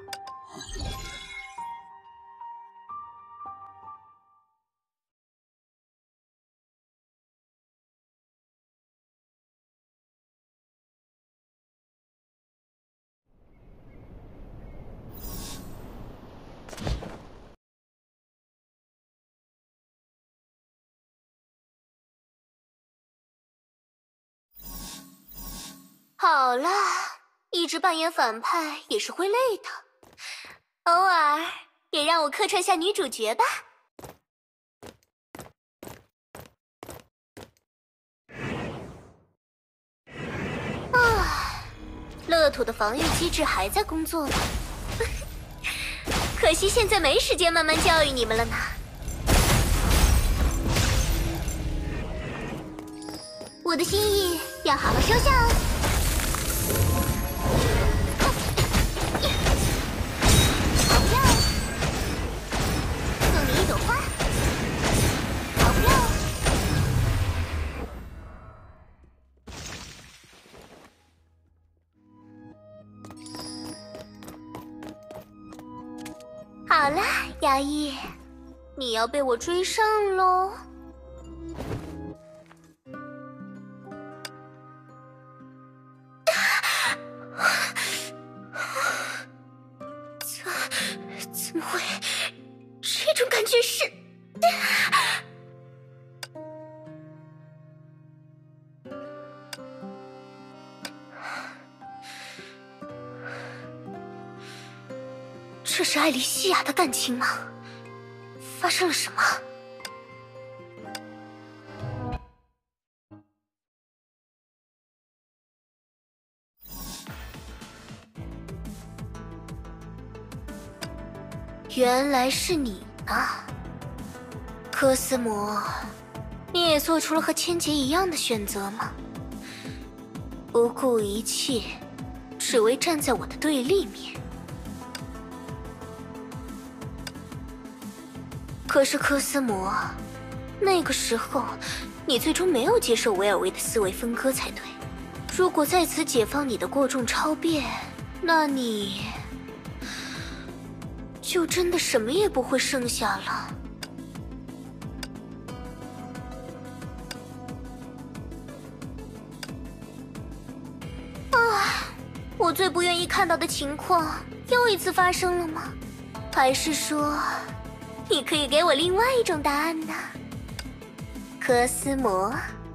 好了，一直扮演反派也是会累的，偶尔也让我客串下女主角吧。啊，乐土的防御机制还在工作呢，可惜现在没时间慢慢教育你们了呢。我的心意要好好收下哦。 好了，牙医，你要被我追上喽！怎么会？这种感觉是……这是艾莉西亚的感情吗？发生了什么？原来是你啊，科斯摩，你也做出了和千劫一样的选择吗？不顾一切，只为站在我的对立面。 可是科斯摩，那个时候你最终没有接受维尔维的思维分割才对。如果在此解放你的过重超变，那你就真的什么也不会剩下了。啊，我最不愿意看到的情况又一次发生了吗？还是说？ 你可以给我另外一种答案呢，科斯摩。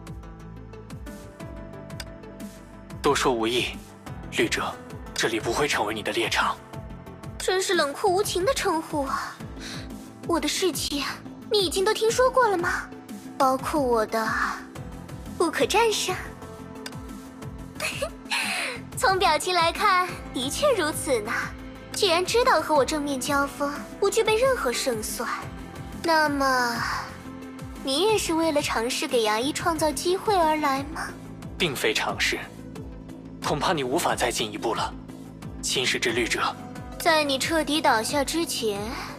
多说无益，绿者，这里不会成为你的猎场。 真是冷酷无情的称呼啊！我的事情你已经都听说过了吗？包括我的不可战胜。从表情来看，的确如此呢。 既然知道和我正面交锋不具备任何胜算，那么你也是为了尝试给牙医创造机会而来吗？ 并非尝试，恐怕你无法再进一步了，侵蚀之律者。 在你彻底倒下之前，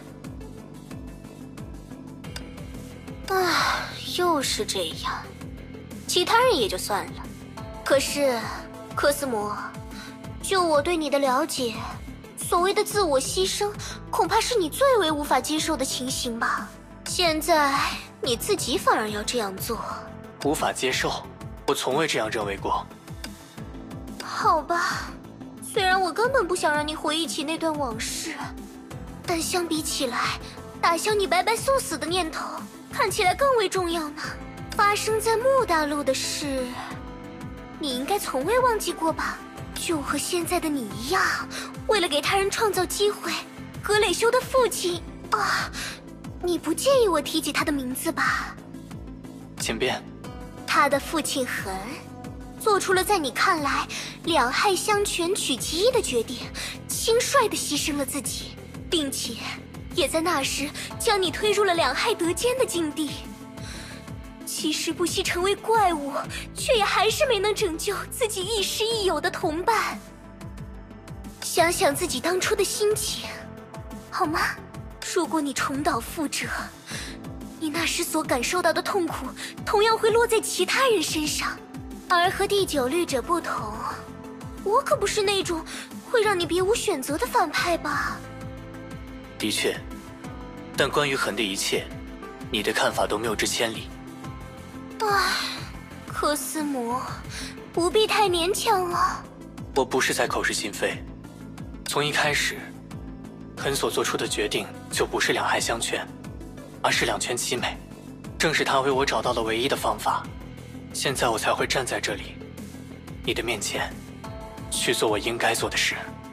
啊，又是这样。其他人也就算了，可是科斯摩，就我对你的了解。 所谓的自我牺牲，恐怕是你最为无法接受的情形吧？现在你自己反而要这样做， 无法接受？我从未这样认为过。 好吧，虽然我根本不想让你回忆起那段往事，但相比起来，打消你白白送死的念头，看起来更为重要呢。发生在木大陆的事，你应该从未忘记过吧？ 就和现在的你一样，为了给他人创造机会，格蕾修的父亲啊，你不介意我提起他的名字吧？ 请便。 他的父亲恒做出了在你看来两害相权取其一的决定，轻率地牺牲了自己，并且也在那时将你推入了两害得奸的境地。 其实不惜成为怪物，却也还是没能拯救自己亦师亦友的同伴。想想自己当初的心情，好吗？如果你重蹈覆辙，你那时所感受到的痛苦，同样会落在其他人身上。而和第9律者不同，我可不是那种会会让你别无选择的反派吧？ 的确，但关于痕的一切，你的看法都谬之千里。 唉，柯斯摩，不必太勉强了。 我不是在口是心非，从一开始，痕所做出的决定就不是两害相权，而是两全其美。正是他为我找到了唯一的方法，现在我才会站在这里，你的面前，去做我应该做的事。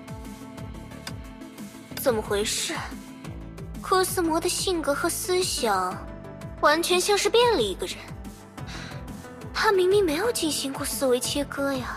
怎么回事？柯斯摩的性格和思想，完全像是变了一个人。他明明没有进行过思维切割呀。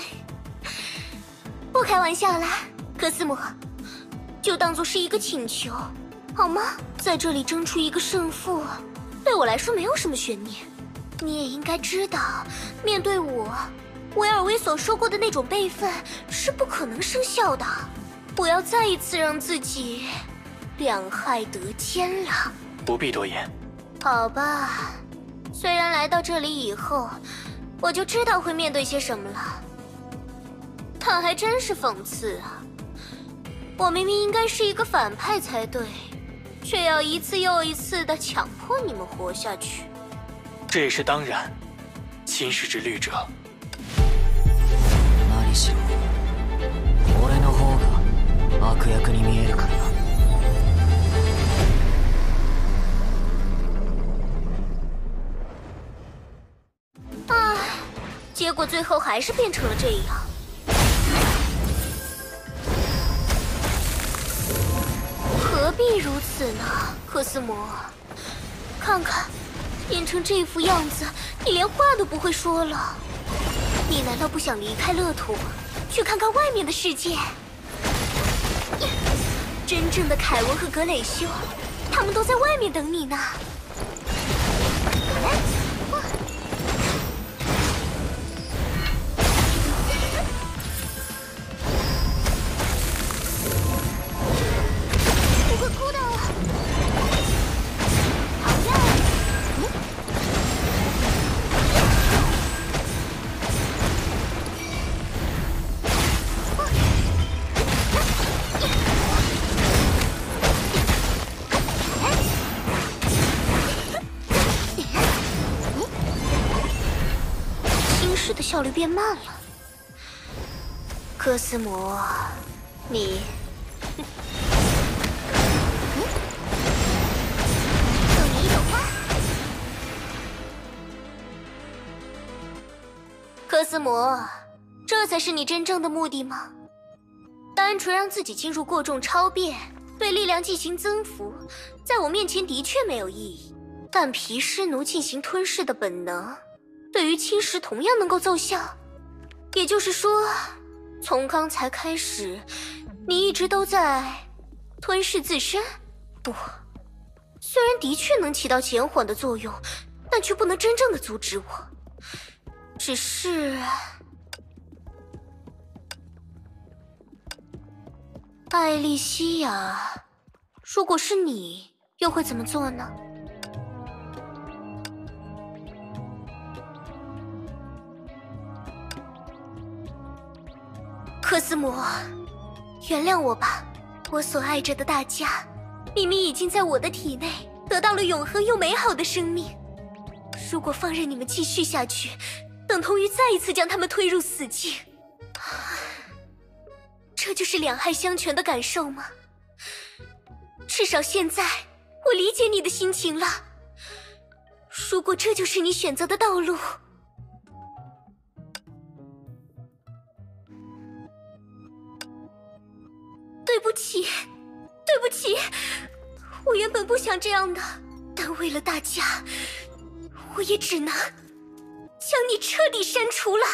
不开玩笑啦，柯斯摩，就当做是一个请求，好吗？在这里争出一个胜负，对我来说没有什么悬念。你也应该知道，面对我，维尔维所说过的那种辈分是不可能生效的。不要再一次让自己两害得兼了。 不必多言。 好吧，虽然来到这里以后，我就知道会面对些什么了。但还真是讽刺啊！我明明应该是一个反派才对，却要一次又一次地强迫你们活下去。 这也是当然。侵蚀之律者。 何しろ、俺の方が悪役に見えるから那。唉，结果最后还是变成了这样。何必如此呢，柯斯摩？看看，变成这副样子，你连话都不会说了。你难道不想离开乐土，去看看外面的世界？真正的凯文和格蕾修，他们都在外面等你呢。不会哭的。好呀。侵蚀的效率变慢了。柯斯摩，你。送你一朵花。柯斯摩，这才是你真正的目的吗？单纯让自己进入过重超变，对力量进行增幅，在我面前的确没有意义。但毗湿奴进行吞噬的本能，对于侵蚀同样能够奏效。也就是说，从刚才开始，你一直都在吞噬自身？不，虽然的确能起到减缓的作用，但却不能真正的阻止我。只是艾莉西亚，如果是你，又会怎么做呢？柯斯摩，原谅我吧，我所爱着的大家，明明已经在我的体内得到了永恒又美好的生命。如果放任你们继续下去，等同于再一次将他们推入死境。这就是两害相权的感受吗？至少现在，我理解你的心情了。如果这就是你选择的道路，对不起，对不起，我原本不想这样的，但为了大家，我也只能将你彻底删除了。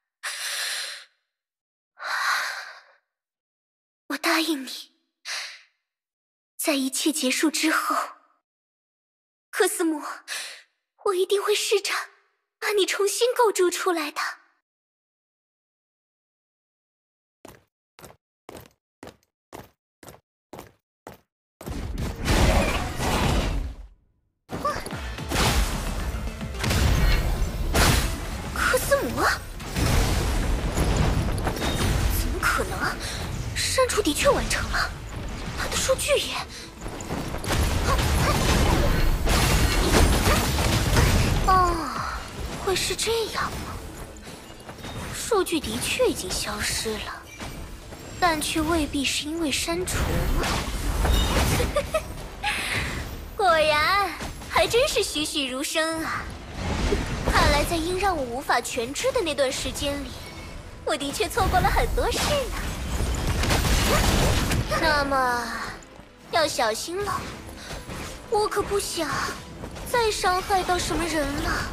我答应你， 在一切结束之后，科斯摩，我一定会试着把你重新构筑出来的。科斯摩？怎么可能？删除的确完成了，他的数据也……哦，会是这样吗？数据的确已经消失了，但却未必是因为删除。果然，还真是栩栩如生啊！看来在因让我无法全知的那段时间里，我的确错过了很多事呢。那么，要小心了，我可不想再伤害到什么人了。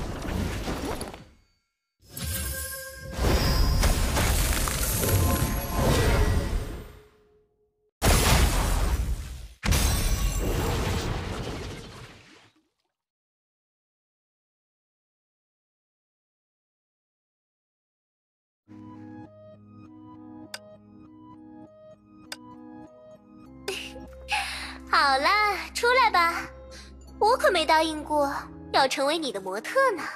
好啦，出来吧，我可没答应过要成为你的模特呢。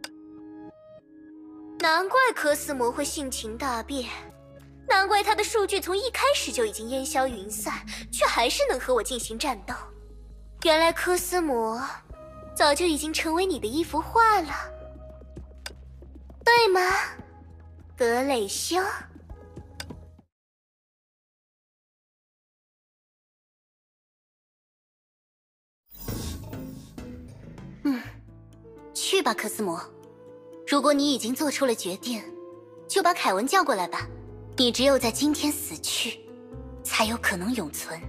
难怪科斯摩会性情大变，难怪他的数据从一开始就已经烟消云散，却还是能和我进行战斗。原来科斯摩早就已经成为你的一幅画了，对吗，格蕾修？去吧，科斯摩。如果你已经做出了决定，就把凯文叫过来吧。你只有在今天死去，才有可能永存。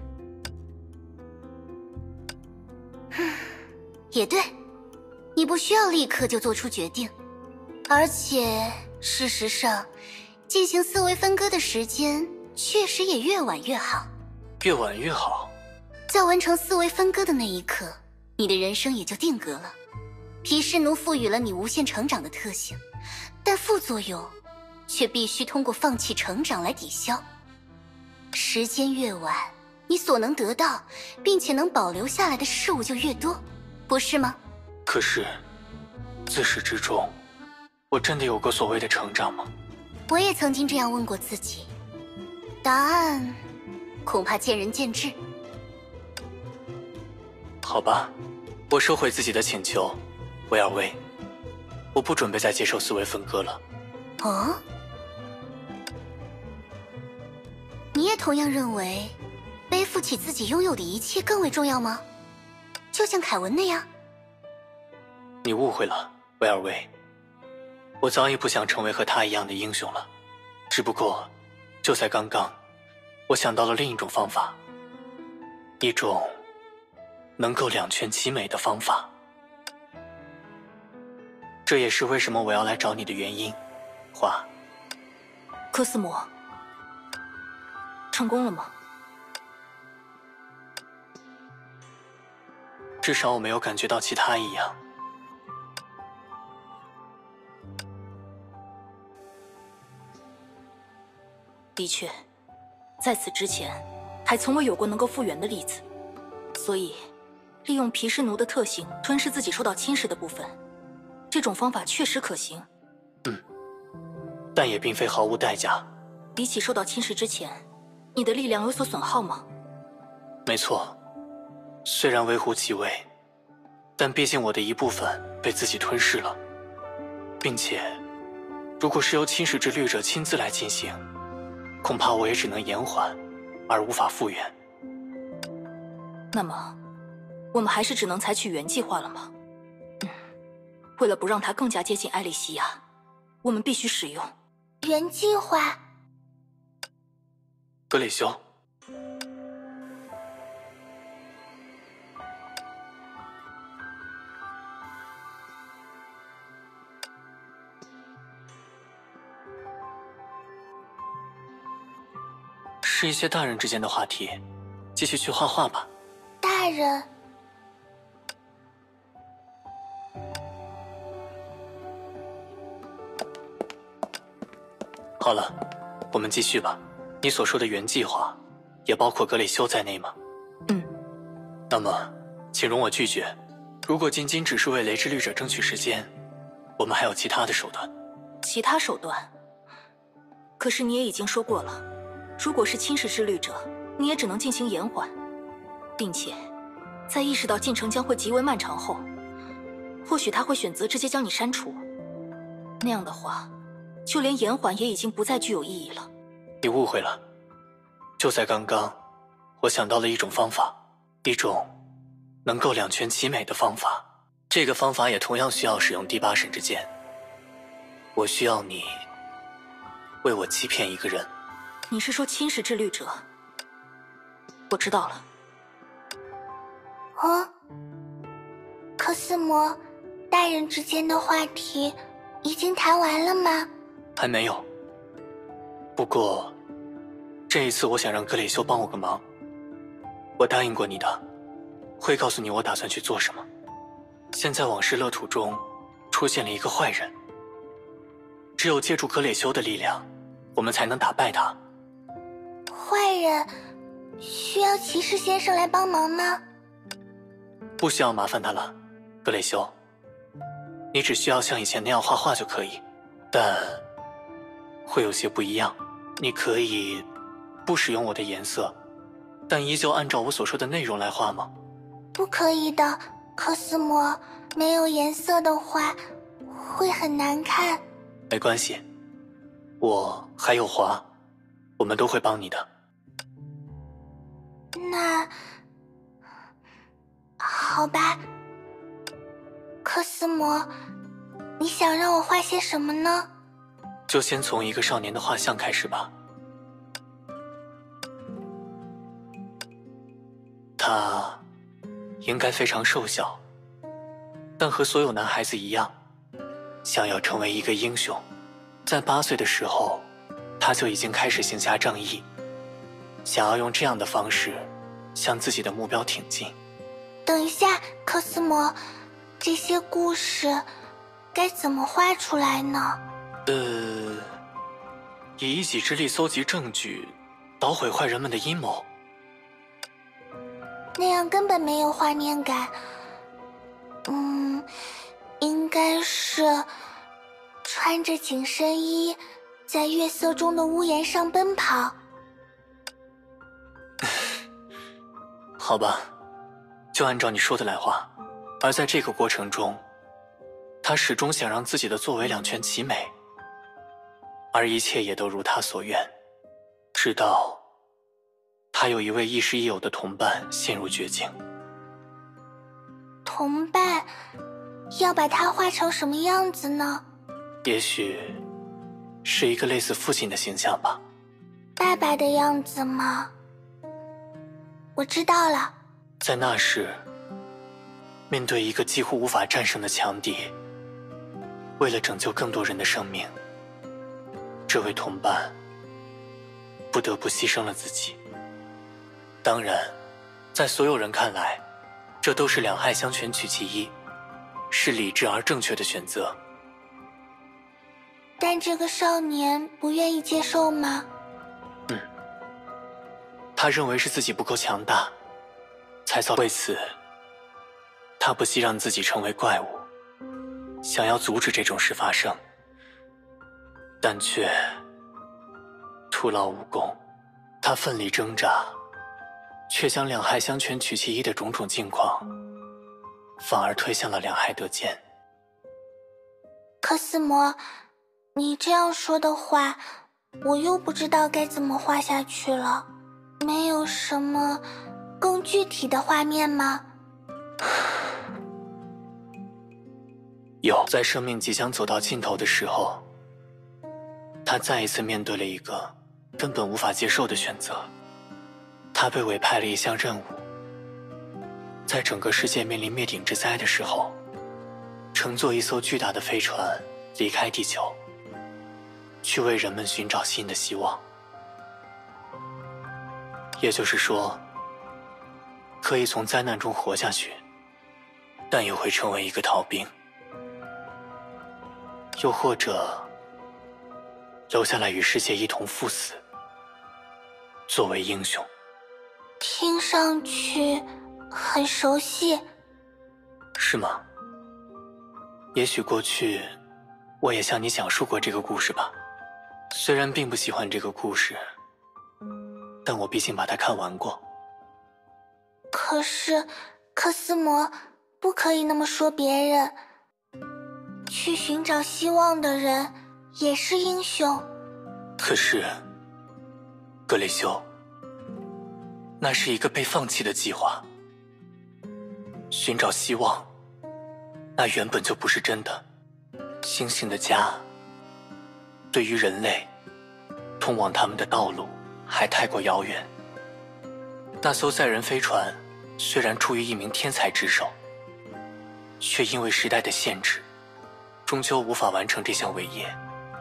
也对，你不需要立刻就做出决定，而且事实上，进行思维分割的时间确实也越晚越好。 越晚越好？ 在完成思维分割的那一刻，你的人生也就定格了。毗湿奴赋予了你无限成长的特性，但副作用却必须通过放弃成长来抵消。时间越晚，你所能得到并且能保留下来的事物就越多，不是吗？ 可是，自始至终，我真的有过所谓的成长吗？ 我也曾经这样问过自己，答案恐怕见仁见智。 好吧，我收回自己的请求。维尔维，我不准备再接受思维分割了。 哦？你也同样认为背负起自己拥有的一切更为重要吗？就像凯文那样？ 你误会了，维尔维。我早已不想成为和他一样的英雄了。只不过，就在刚刚，我想到了另一种方法，一种能够两全其美的方法。这也是为什么我要来找你的原因，花。 科斯摩，成功了吗？ 至少我没有感觉到其他异样。 的确，在此之前，还从未有过能够复原的例子，所以，利用毗湿奴的特性吞噬自己受到侵蚀的部分。这种方法确实可行， 但也并非毫无代价。 比起受到侵蚀之前，你的力量有所损耗吗？ 没错，虽然微乎其微，但毕竟我的一部分被自己吞噬了，并且，如果是由侵蚀之律者亲自来进行，恐怕我也只能延缓，而无法复原。 那么，我们还是只能采取原计划了吗？为了不让它更加接近艾莉西亚，我们必须使用原计划。 格蕾修，是一些大人之间的话题，继续去画画吧。 大人。 好了，我们继续吧。你所说的原计划，也包括格雷修在内吗？那么，请容我拒绝。如果仅仅只是为雷之律者争取时间，我们还有其他的手段。 其他手段？可是你也已经说过了，如果是侵蚀之律者，你也只能进行延缓，并且在意识到进程将会极为漫长后，或许他会选择直接将你删除。那样的话，就连延缓也已经不再具有意义了。 你误会了。就在刚刚，我想到了一种方法，一种能够两全其美的方法。这个方法也同样需要使用第八神之剑。我需要你为我欺骗一个人。 你是说侵蚀之律者？我知道了。 哦，科斯摩，大人之间的话题已经谈完了吗？ 还没有。不过，这一次我想让格雷修帮我个忙。我答应过你的，会告诉你我打算去做什么。现在往事乐土中出现了一个坏人，只有借助格雷修的力量，我们才能打败他。 坏人需要骑士先生来帮忙吗？ 不需要麻烦他了，格雷修。你只需要像以前那样画画就可以，但会有些不一样。你可以不使用我的颜色，但依旧按照我所说的内容来画吗？ 不可以的，科斯摩，没有颜色的话会很难看。 没关系，我还有华，我们都会帮你的。 那好吧，科斯摩，你想让我画些什么呢？ 就先从一个少年的画像开始吧。他应该非常瘦小，但和所有男孩子一样，想要成为一个英雄。在8岁的时候，他就已经开始行侠仗义，想要用这样的方式向自己的目标挺进。 等一下，科斯摩，这些故事该怎么画出来呢？ 以一己之力搜集证据，捣毁坏人们的阴谋。 那样根本没有画面感。应该是穿着紧身衣，在月色中的屋檐上奔跑。 好吧，就按照你说的来画。而在这个过程中，他始终想让自己的作为两全其美，而一切也都如他所愿，直到他有一位亦师亦友的同伴陷入绝境。 同伴，要把他画成什么样子呢？ 也许是一个类似父亲的形象吧。 爸爸的样子吗？我知道了。 在那时，面对一个几乎无法战胜的强敌，为了拯救更多人的生命，这位同伴不得不牺牲了自己。当然，在所有人看来，这都是两害相权取其一，是理智而正确的选择。 但这个少年不愿意接受吗？ 他认为是自己不够强大，才造为此。他不惜让自己成为怪物，想要阻止这种事发生，但却徒劳无功。他奋力挣扎，却将两害相权取其一的种种境况，反而推向了两害得剑。 科斯摩，你这样说的话，我又不知道该怎么画下去了。没有什么更具体的画面吗？ 有，在生命即将走到尽头的时候，他再一次面对了一个根本无法接受的选择。他被委派了一项任务，在整个世界面临灭顶之灾的时候，乘坐一艘巨大的飞船离开地球，去为人们寻找新的希望。也就是说， 可以从灾难中活下去，但也会成为一个逃兵。又或者留下来与世界一同赴死，作为英雄。 听上去很熟悉。 是吗？也许过去我也向你讲述过这个故事吧。虽然并不喜欢这个故事，但我毕竟把它看完过。 可是科斯摩不可以那么说别人。去寻找希望的人也是英雄。 可是格雷修，那是一个被放弃的计划。寻找希望，那原本就不是真的。星星的家对于人类通往他们的道路还太过遥远。那艘载人飞船虽然出于一名天才之手，却因为时代的限制，终究无法完成这项伟业。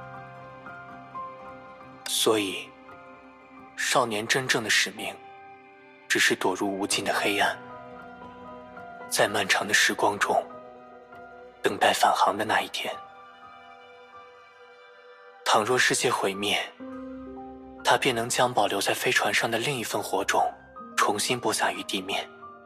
所以少年真正的使命只是躲入无尽的黑暗，在漫长的时光中等待返航的那一天。倘若世界毁灭，他便能将保留在飞船上的另一份火种重新播撒于地面，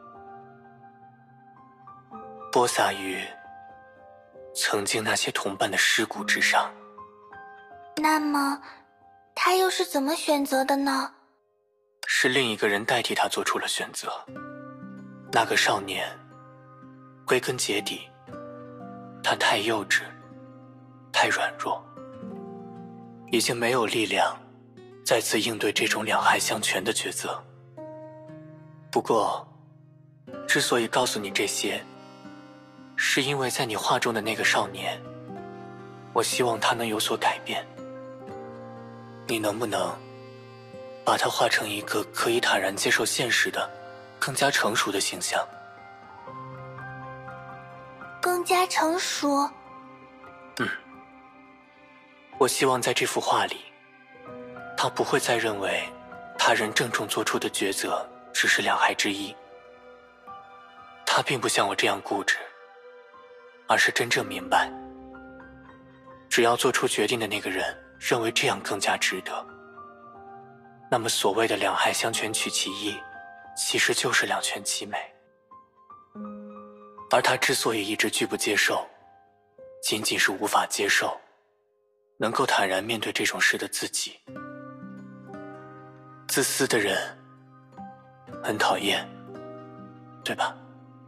播撒于曾经那些同伴的尸骨之上。 那么他又是怎么选择的呢？ 是另一个人代替他做出了选择。那个少年归根结底，他太幼稚，太软弱，已经没有力量再次应对这种两害相权的抉择。不过之所以告诉你这些，是因为在你画中的那个少年，我希望他能有所改变。你能不能把他画成一个可以坦然接受现实的更加成熟的形象？ 更加成熟？ 我希望在这幅画里，他不会再认为他人郑重做出的抉择只是两害之一。他并不像我这样固执，而是真正明白，只要做出决定的那个人认为这样更加值得，那么所谓的两害相权取其一，其实就是两全其美。而他之所以一直拒不接受，仅仅是无法接受能够坦然面对这种事的自己。自私的人很讨厌，对吧？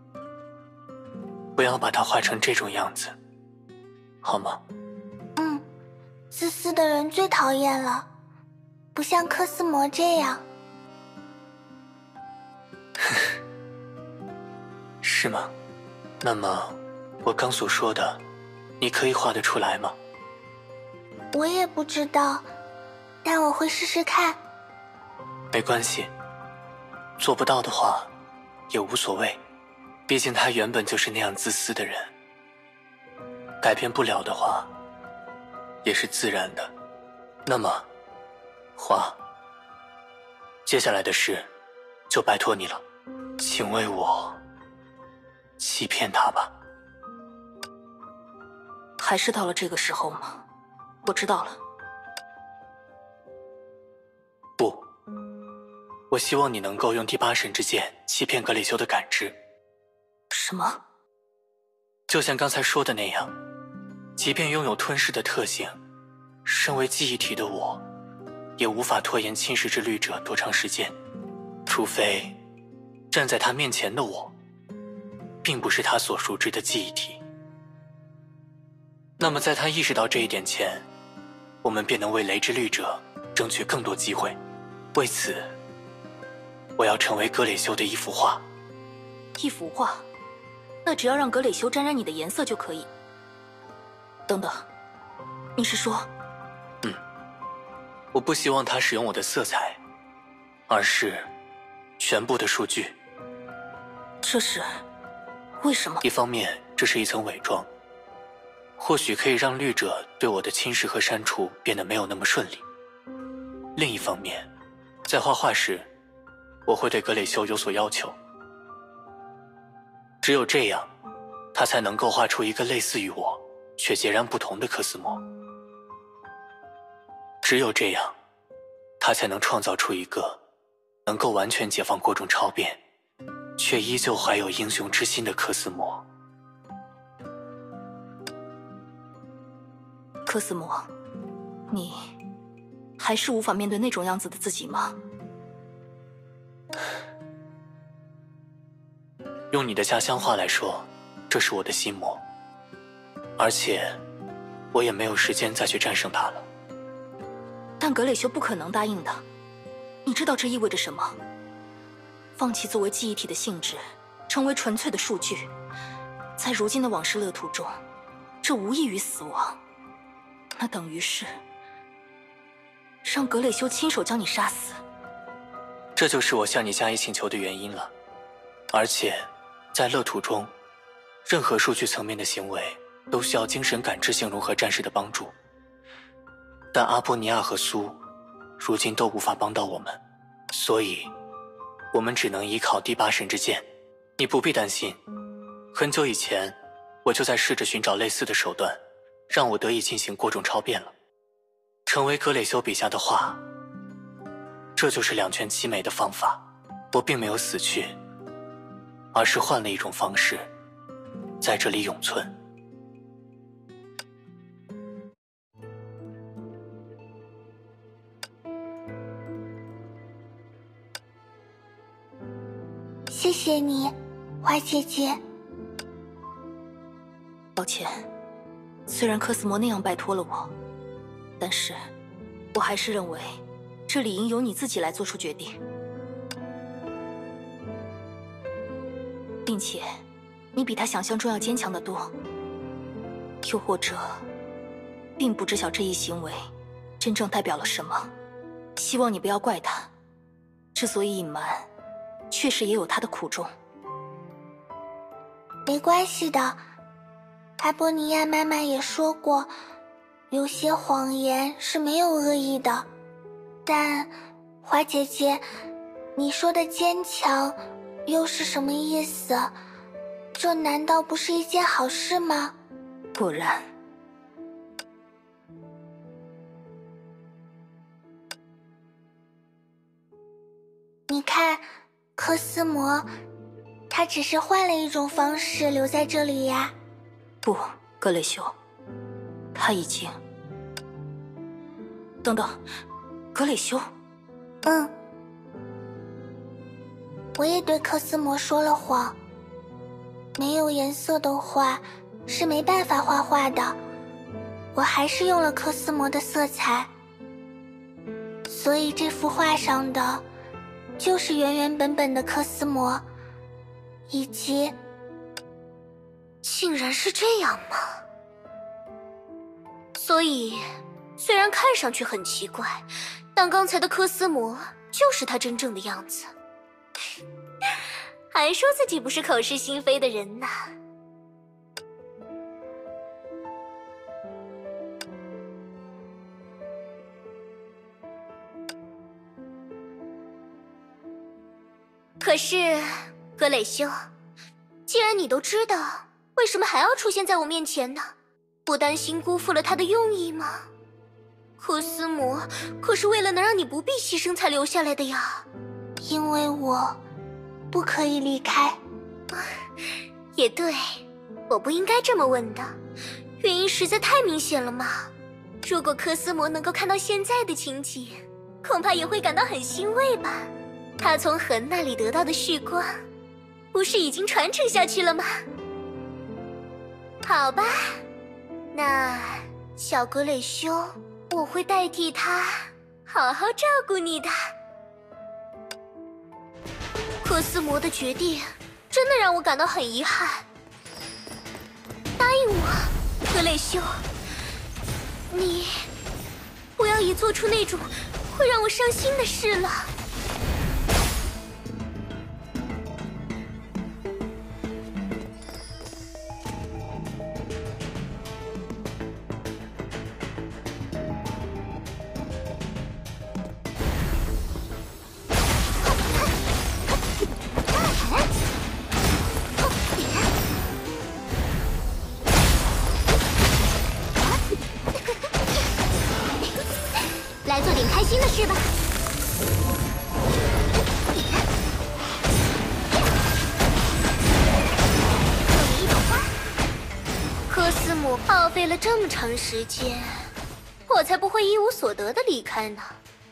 不要把他画成这种样子，好吗？ 自私的人最讨厌了，不像科斯摩这样。 是吗？那么我刚所说的，你可以画得出来吗？ 我也不知道，但我会试试看。 没关系，做不到的话也无所谓，毕竟他原本就是那样自私的人。改变不了的话也是自然的。那么花，接下来的事就拜托你了，请为我欺骗他吧。 还是到了这个时候吗？我知道了。 不，我希望你能够用第八神之剑欺骗格里修的感知。 什么？ 就像刚才说的那样，即便拥有吞噬的特性，身为记忆体的我，也无法拖延侵蚀之律者多长时间，除非站在他面前的我并不是他所熟知的记忆体。那么在他意识到这一点前，我们便能为雷之律者争取更多机会。为此，我要成为格雷修的一幅画。 一幅画？那只要让格蕾修沾染你的颜色就可以。等等，你是说？ 我不希望他使用我的色彩，而是全部的数据。 这是为什么？ 一方面，这是一层伪装，或许可以让律者对我的侵蚀和删除变得没有那么顺利。另一方面，在画画时，我会对格蕾修有所要求， 只有这样，他才能够画出一个类似于我，却截然不同的柯斯摩。只有这样，他才能创造出一个能够完全解放过众超变，却依旧怀有英雄之心的柯斯摩。 柯斯摩，你还是无法面对那种样子的自己吗？ 用你的家乡话来说，这是我的心魔，而且我也没有时间再去战胜它了。 但格蕾修不可能答应的，你知道这意味着什么？放弃作为记忆体的性质，成为纯粹的数据，在如今的往事乐土中，这无异于死亡。那等于是让格蕾修亲手将你杀死。 这就是我向你加以请求的原因了。而且在乐土中，任何数据层面的行为都需要精神感知性融合战士的帮助，但阿波尼亚和苏如今都无法帮到我们，所以我们只能依靠第八神之剑。你不必担心，很久以前我就在试着寻找类似的手段，让我得以进行过种超变了。成为格蕾修笔下的画，这就是两全其美的方法。我并没有死去，而是换了一种方式在这里永存。 谢谢你，花姐姐。 抱歉，虽然科斯摩那样拜托了我，但是我还是认为这理应由你自己来做出决定，并且你比他想象中要坚强得多。又或者并不知晓这一行为真正代表了什么，希望你不要怪他，之所以隐瞒，确实也有他的苦衷。 没关系的，阿波尼亚妈妈也说过，有些谎言是没有恶意的。但花姐姐，你说的坚强又是什么意思？这难道不是一件好事吗？ 果然。 你看，科斯摩，他只是换了一种方式留在这里呀。 不，格蕾修，他已经……等等，格蕾修。 我也对科斯摩说了谎。没有颜色的画是没办法画画的，我还是用了科斯摩的色彩，所以这幅画上的就是原原本本的科斯摩，以及……竟然是这样吗？所以，虽然看上去很奇怪，但刚才的科斯摩就是他真正的样子。还说自己不是口是心非的人呢。可是，格蕾修，既然你都知道，为什么还要出现在我面前呢？不担心辜负了他的用意吗？科斯摩可是为了能让你不必牺牲才留下来的呀。因为我不可以离开。也对，我不应该这么问的，原因实在太明显了嘛。如果科斯摩能够看到现在的情景，恐怕也会感到很欣慰吧。他从恒那里得到的旭光，不是已经传承下去了吗？好吧，那小格蕾修，我会代替他好好照顾你的。科斯摩的决定真的让我感到很遗憾。答应我，格蕾修，你不要也做出那种会让我伤心的事了。 耗费了这么长时间，我才不会一无所得的离开呢。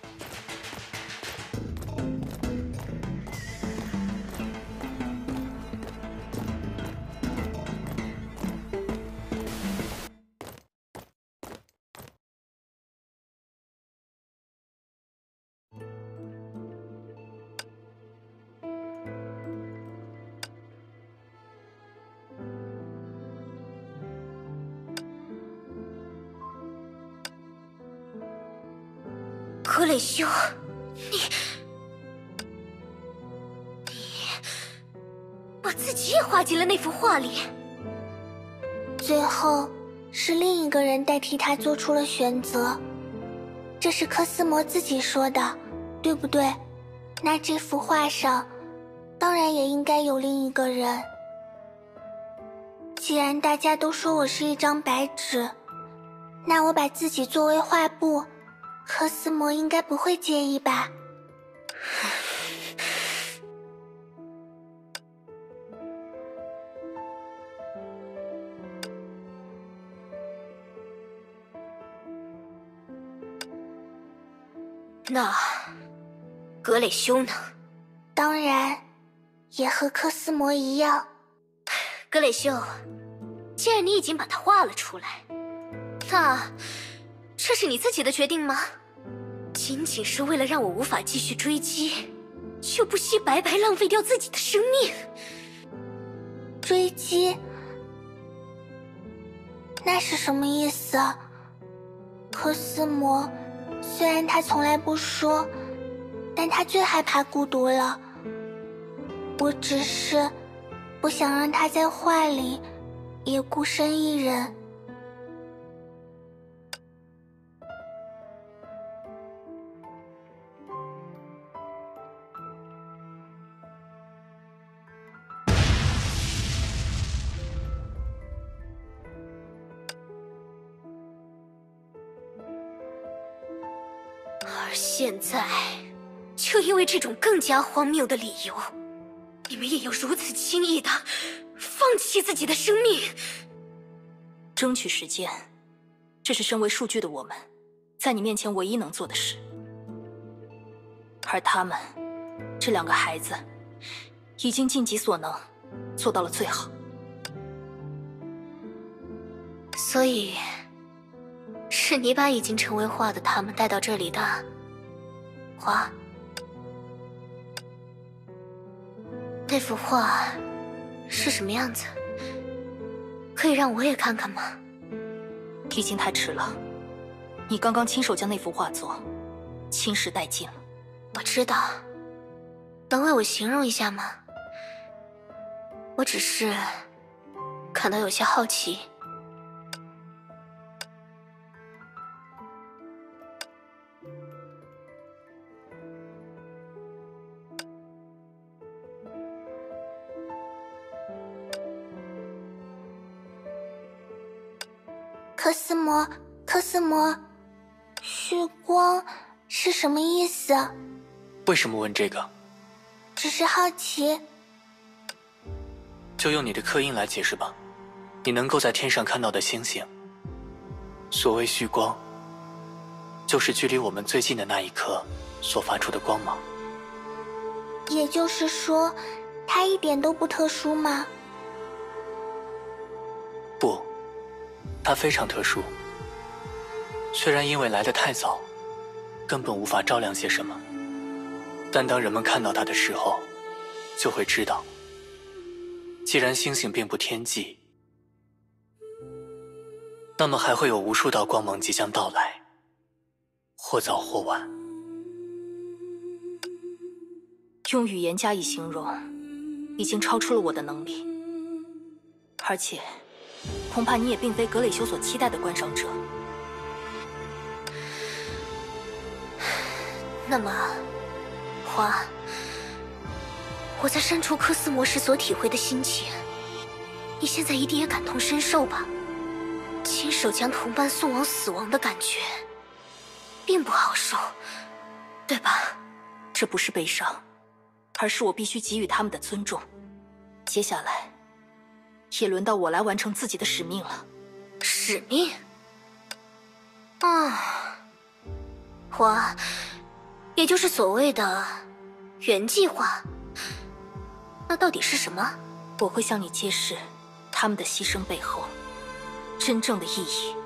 格雷修，你把自己也画进了那幅画里。 最后是另一个人代替他做出了选择，这是科斯摩自己说的，对不对？那这幅画上当然也应该有另一个人。既然大家都说我是一张白纸，那我把自己作为画布，科斯摩应该不会介意吧？ 那格雷修呢？ 当然，也和科斯摩一样。 格雷修，既然你已经把它画了出来，那这是你自己的决定吗？仅仅是为了让我无法继续追击，就不惜白白浪费掉自己的生命？ 追击？那是什么意思啊？科斯摩虽然他从来不说，但他最害怕孤独了。我只是不想让他在画里也孤身一人。 而现在，就因为这种更加荒谬的理由，你们也要如此轻易的放弃自己的生命？ 争取时间，这是身为数据的我们，在你面前唯一能做的事。而他们，这两个孩子，已经尽己所能，做到了最好。 所以，是你把已经成为画的他们带到这里的，画。那幅画是什么样子？可以让我也看看吗？ 已经太迟了，你刚刚亲手将那幅画作侵蚀殆尽了。 我知道，能为我形容一下吗？我只是感到有些好奇。 科斯摩，虚光是什么意思？ 为什么问这个？ 只是好奇。 就用你的刻印来解释吧。你能够在天上看到的星星，所谓虚光，就是距离我们最近的那一颗所发出的光芒。 也就是说，它一点都不特殊吗？ 不，它非常特殊。虽然因为来得太早，根本无法照亮些什么，但当人们看到它的时候，就会知道，既然星星并不天际，那么还会有无数道光芒即将到来，或早或晚。 用语言加以形容，已经超出了我的能力，而且恐怕你也并非格蕾修所期待的观赏者。 那么，花，我在删除科斯摩时所体会的心情，你现在一定也感同身受吧？亲手将同伴送往死亡的感觉，并不好受，对吧？ 这不是悲伤，而是我必须给予他们的尊重。接下来，也轮到我来完成自己的使命了。 使命？啊，也就是所谓的原计划。那到底是什么？ 我会向你揭示他们的牺牲背后真正的意义。